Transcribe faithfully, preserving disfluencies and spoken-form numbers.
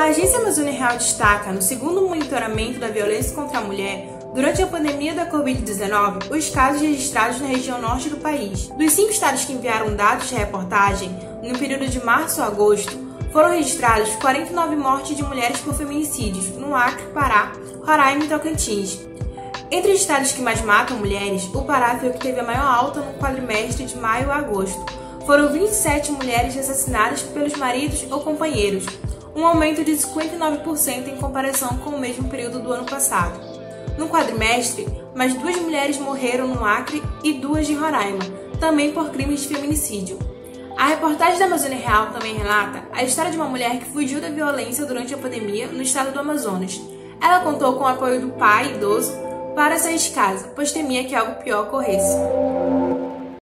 A Agência Amazônia Real destaca, no segundo monitoramento da violência contra a mulher, durante a pandemia da covid dezenove, os casos registrados na região norte do país. Dos cinco estados que enviaram dados de reportagem, no período de março a agosto, foram registrados quarenta e nove mortes de mulheres por feminicídios no Acre, Pará, Roraima e Tocantins. Entre os estados que mais matam mulheres, o Pará foi o que teve a maior alta no quadrimestre de maio a agosto. Foram vinte e sete mulheres assassinadas pelos maridos ou companheiros, um aumento de cinquenta e nove por cento em comparação com o mesmo período do ano passado. No quadrimestre, mais duas mulheres morreram no Acre e duas de Roraima, também por crimes de feminicídio. A reportagem da Amazônia Real também relata a história de uma mulher que fugiu da violência durante a pandemia no estado do Amazonas. Ela contou com o apoio do pai idoso para sair de casa, pois temia que algo pior ocorresse.